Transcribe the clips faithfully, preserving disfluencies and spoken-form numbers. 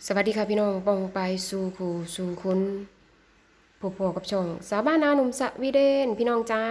สวัสดีค่ะพี่น้องปองไปสู่คูสู่คุณพบพอกับช่องสาวบ้านนาหนุ่มสวีเดนพี่น้องจ้า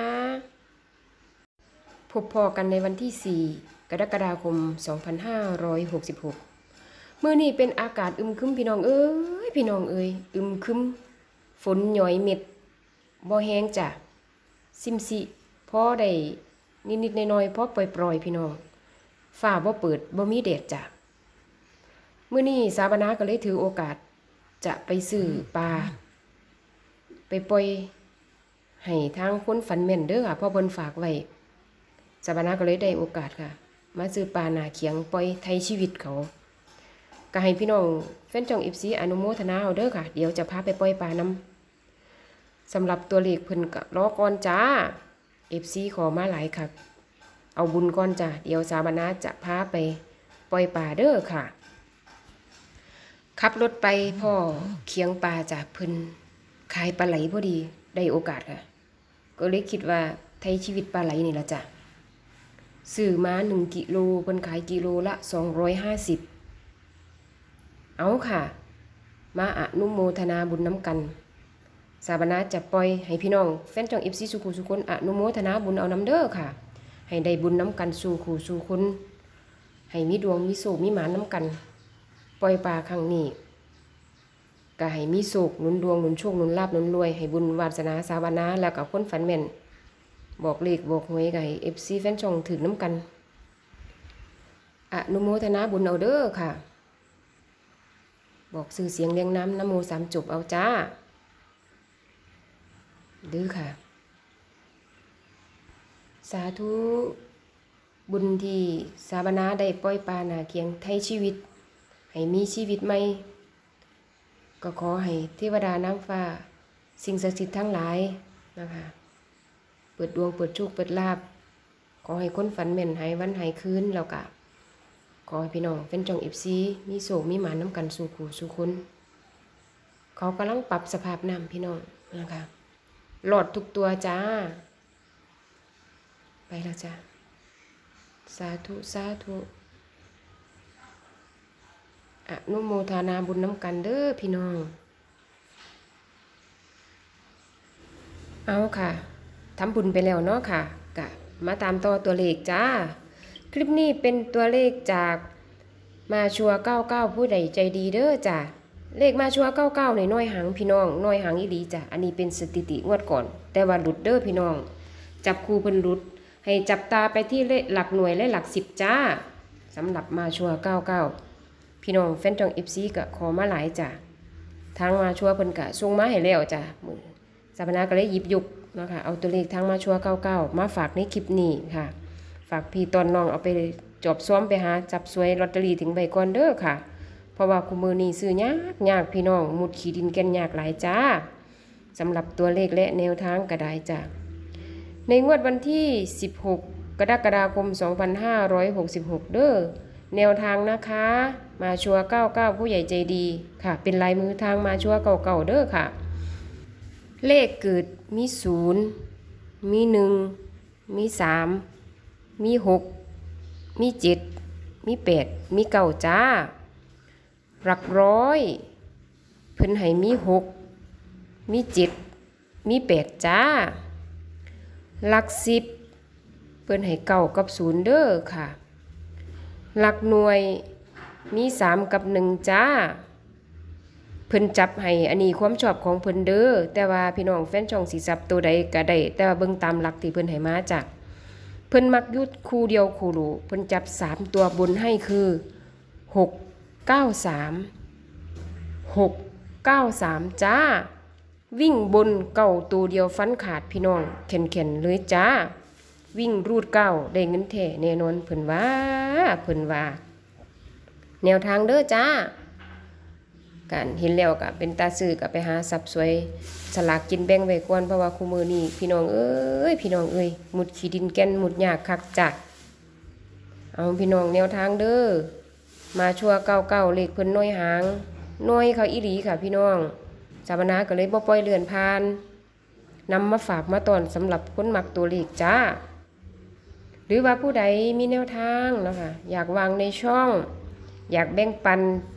พบพอกันในวันที่สี่กรกฎาคมสองพันห้าร้อยหกสิบหกเมื่อนี้เป็นอากาศอึมครึมพี่น้องเอ้ยพี่น้องเอ้ยอึมครึมฝนหย่อยเม็ดบ่แห้งจ้ะซิมซิพอได้นิดๆหน่อยๆพอปล่อยๆพี่น้องฟ้าบ่เปิดบ่มีแดดจ้ะเมื่อนี้สาบานาก็เลยถือโอกาสจะไปซื้อปลาไปปล่อยให้ทางคนฝันแม่นเด้อค่ะพ่อเพิ่นฝากไว้สาบานาก็เลยได้โอกาสค่ะมาซื้อปลาหน้าเขียงปล่อยไทยชีวิตเขาก็ให้พี่น้องแฟนช่อง เอฟ ซี อนุโมทนาเอาเด้อค่ะเดี๋ยวจะพาไปปล่อยปลานำสำหรับตัวเลขเพิ่นก็รอก่อนจ้า เอฟ ซี ขอมาหลายค่ะเอาบุญก่อนจ้าเดี๋ยวสาบานาจะพาไปปล่อยปลาเด้อค่ะขับรถไปพ่อเคียงปลาจากเพิ่นขายปลาไหลพอดีได้โอกาสค่ะก็เลยคิดว่าไทยชีวิตปลาไหลนี่ละจ้ะซื้อมาหนึ่งกิโลเพิ่นขายกิโลละสองร้อยห้าสิบเอาค่ะมาอนุโมทนาบุญน้ำกันสาบานาจะปล่อยให้พี่น้องแฟนช่อง เอฟ ซี สุขุสุคนอนุโมทนาบุญเอาน้ำเด้อค่ะให้ได้บุญน้ำกันสู่ขู่สู่คนให้มีดวงมีโศกมีหมานน้ำกันปล่อยปลาครั้งนี้ก็ให้มีโศกหนุนดวงหนุนโชคหนุนลาภหนุนรวยให้บุญวาสนาสาวนาแล้วกับคนฝันแม่นบอกเลขบอกหวยก็ให้ เอฟ ซี แฟนช่องถึงน้ำกันอนุโมทนาบุญเอาเด้อค่ะบอกสื่อเสียงเรียงน้ำนโมสามจบเอาจ้าดื้อค่ะสาธุบุญที่สาวนาได้ปล่อยปลาหนาเคียงไทยชีวิตให้มีชีวิตใหม่ก็ขอให้เทวดานางฟ้าสิ่งศักดิ์สิทธิ์ทั้งหลายนะคะเปิดดวงเปิดโชคเปิดลาภขอให้คนฝันแม่นหายวันหายคืนแล้วก็ขอให้พี่น้องเป็นจงเอฟซีมีโศกมีหมาน้ำกันสู่ขู่สู่คนเขากำลังปรับสภาพน้ำพี่น้องนะคะหลอดทุกตัวจ้าไปแล้วจ้าสาธุสาธุอนุโมทนาบุญน้ำกันเด้อพี่น้องเอาค่ะทำบุญไปแล้วเนาะค่ะกะมาตามต่อตัวเลขจ้าคลิปนี้เป็นตัวเลขจากมาชัวเก้าเก้าผู้ใดใจดีเด้อจ้าเลขมาชัวเก้าเก้าในน้อยหางพี่น้องน้อยหางอีหลีจ้ะอันนี้เป็นสถิติงวดก่อนแต่ว่าหลุดเด้อพี่น้องจับคู่เพิ่นหลุดให้จับตาไปที่เลขหลักหน่วยและหลักสิบจ้าสำหรับมาชัวเก้าเก้าพี่น้องแฟนช่อง เอฟ ซี ก็ขอมาหลายจ้ะทางมาชัวเพิ่นก็ส่งมาให้แล้วจ้ะมื้อสาบนาก็เลยหยิบยุกนะคะเอาตัวเลขทางมาชัวเก้าเก้ามาฝากในคลิปนี้ค่ะฝากพี่ตอนน้องเอาไปจอบซ้อมไปหาจับสวยลอตเตอรี่ถึงใบก่อนเด้อค่ะเพราะว่าคู่มือนี้ซื้อยากยากพี่น้องมุดขี้ดินแก่นยากหลายจ้าสำหรับตัวเลขและแนวทางก็ได้จ้ะในงวดวันที่สิบหกกรกฎาคมสองพันห้าร้อยหกสิบหกเด้อแนวทางนะคะมาชัวเก้าเก้าผู้ใหญ่ใจดีค่ะเป็นลายมือทางมาชัวเก่าเก่าเด้อค่ะเลขเกิดมีศูนย์มีหนึ่งมีสามมีหกมีเจ็ดมีแปดมีเก้าจ้าหลักร้อยเพิ่นให้มีหกมีเจ็ดมีแปดจ้าหลักสิบเพิ่นให้เก้ากับศูนย์เด้อค่ะหลักหน่วยมีสามกับหนึ่งจ้าเพิ่นจับให้อันนี้ความชอบของเพิ่นเด้อแต่ว่าพี่น้องแฟนช่องสิจับตัวใดก็ได้แต่ว่าเบิ่งตามหลักที่เพิ่นให้มาจ้ะเพิ่นมักยุดคู่เดียวคู่โหลเพิ่นจับสามตัวบนให้คือหกเก้าสามหกเก้าสามจ้าวิ่งบนเก้าตัวเดียวฟันขาดพี่น้องแข็งๆเลยจ้าวิ่งรูดเก้าได้เงินแท้แน่นอนเพิ่นว่าเพิ่นว่าแนวทางเด้อจ้าการเห็นแล้วก็เป็นตาซื้อก็ไปหาสับสวยสลากกินแบ่งไว้ก่อนเพราะว่าคู่มือนี้พี่น้องเอ้ยพี่น้องเอ้ยหมุดขี้ดินแก่นหมุดยากคักจ้ะเอาพี่น้องแนวทางเด้อมาชัวเก้าเก้าเลขเพิ่นน้อยหางน้อยเขาอีหลีค่ะพี่น้องสาบนาก็เลยบ่ปล่อยเลื่อนผ่านนำมาฝากมาตอนสำหรับคนมักตัวเลขจ้าหรือว่าผู้ใดมีแนวทางนะคะอยากวางในช่องอยากแบ่งปัน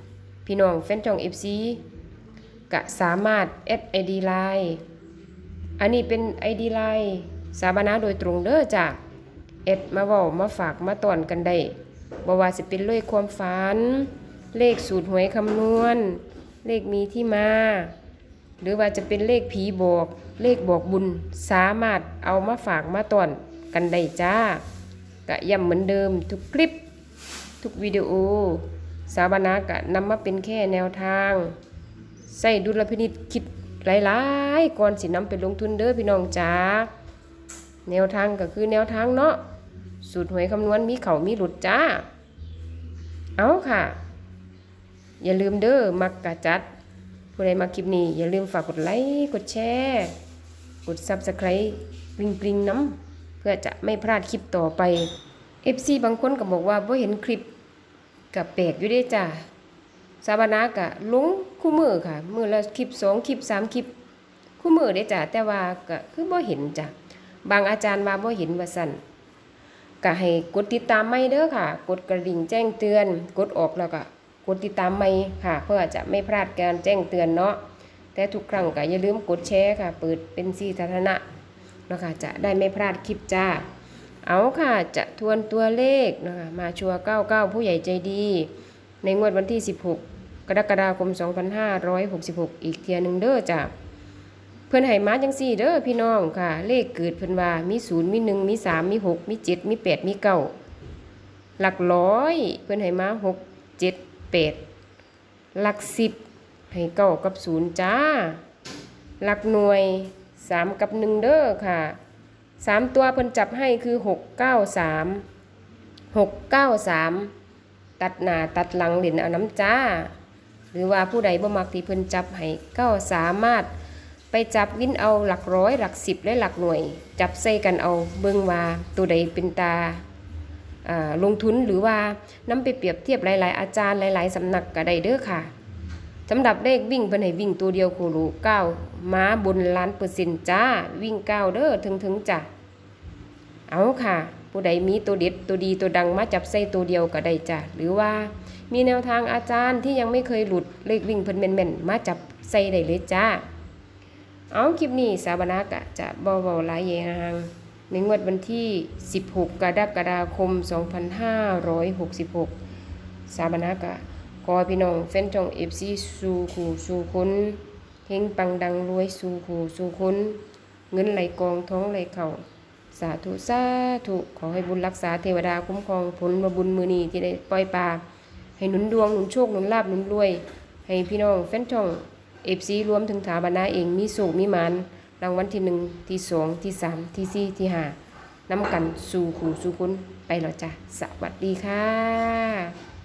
พี่น้องแฟนช่อง เอฟ ซี ก็สามารถแอด ไอ ดี ไลน์ อันนี้เป็น ไอ ดี ไลน์สาบานาโดยตรงเด้อจ้ะแอดมาเว้ามาฝากมาตอนกันได้บ่ว่าสิเป็นเลขความฝันเลขสูตรหวยคำนวณเลขมีที่มาหรือว่าจะเป็นเลขผีบอกเลขบอกบุญสามารถเอามาฝากมาตอนกันได้จ้ากะย้ำเหมือนเดิมทุกคลิปทุกวิดีโอสาบานากะนำมาเป็นแค่แนวทางใส่ดุลพินิจคิดหลายๆก่อนสินำไปลงทุนเด้อพี่น้องจ้าแนวทางก็คือแนวทางเนาะสูตรหวยคำนวณมีเขามีหลุดจ้าเอาค่ะอย่าลืมเด้อมักกะจัดผู้ใดมาคลิปนี้อย่าลืมฝากกดไลค์กดแชร์กด ซับสไครบ์ กริ๊งกริ๊งน้ำเพื่อจะไม่พลาดคลิปต่อไป เอฟ ซี บางคนก็บอกว่าบ่เห็นคลิปกับแปลกอยู่ได้จ้าสาบานากะลงคู่มือค่ะมือละคลิปสองคลิปสามคลิปคู่มือได้จ้าแต่ว่าก็คือบ่เห็นจ้ะบางอาจารย์ว่าบ่เห็นว่าสั่นก็ให้กดติดตามใหม่เด้อค่ะกดกระดิ่งแจ้งเตือนกดออกแล้วก็กดติดตามใหม่ค่ะเพื่อจะไม่พลาดการแจ้งเตือนเนาะแต่ทุกครั้งก็อย่าลืมกดแชร์ค่ะเปิดเป็นที่สาธารณะนะคะจะได้ไม่พลาดคลิปจ้าเอาค่ะจะทวนตัวเลขนะคะมาชัวร์เก้าเก้าผู้ใหญ่ใจดีในงวดวันที่สิบหกกรกฎาคมสองพันห้าร้อยหกสิบหกอีกเทียนึงเด้อจ้าเพิ่นให้มาจังซี่เด้อพี่น้องค่ะเลขเกิดเพิ่นว่ามีศูนย์มีหนึ่งมีสามมีหกมีเจ็ดมีแปดมีเก้าหลักร้อยเพิ่นให้มาหกเจ็ดแปดหลักสิบให้เก้ากับศูนย์จ้าหลักหน่วยสามกับหนึ่งเด้อค่ะสามตัวเพิ่นจับให้คือหกเก้าสามหกเก้าสามตัดหน้าตัดหลังเล่นเอาน้ำจ้าหรือว่าผู้ใดบ่มักที่เพิ่นจับให้เก้าสามารถไปจับวินเอาหลักร้อยหลักสิบและหลักหน่วยจับใส่กันเอาเบิ่งว่าตัวใดเป็นตาลงทุนหรือว่านำไปเปรียบเทียบหลายๆอาจารย์หลายๆสำนักก็ได้เด้อค่ะสำหรับเลขวิ่งเพิ่นให้วิ่งตัวเดียวโคโลเก้าม้าบนล้านเปอร์เซ็นต์จ้าวิ่งเก้าเด้อถึงๆจ้ะเอาค่ะผู้ใดมีตัวเด็ดตัวดีตัวดังมาจับใส่ตัวเดียวก็ได้จ้ะหรือว่ามีแนวทางอาจารย์ที่ยังไม่เคยหลุดเลขวิ่งเพิ่นแม่นๆมาจับใส่ได้เลยจ้าเอาคลิปนี้สาบานากะจะบ่เว้าหลายอย่างในงวดวันที่สิบหกกรกฎาคมสองพันห้าร้อยหกสิบหกสาบานากะขอพี่น้องแฟนช่อง เอฟ ซี สู่ขู่สู่คนเฮงปังดังรวยสู่ขู่สู่คนเงินไหลกองท้องไหลเข่าสาธุสาธุขอให้บุญรักษาเทวดาคุ้มครองผลบุญมือนีที่ได้ปล่อยปลาให้หนุนดวงหนุนโชคหนุนลาภหนุนรวยให้พี่น้องแฟนช่อง เอฟ ซี รวมถึงถาบรรณาเองมีโศกมีหมานรางวัลที่หนึ่งที่สองที่สามที่สี่ที่ห้านำกันสู่ขู่สู่คนไปแล้วจ้ะสวัสดีค่ะ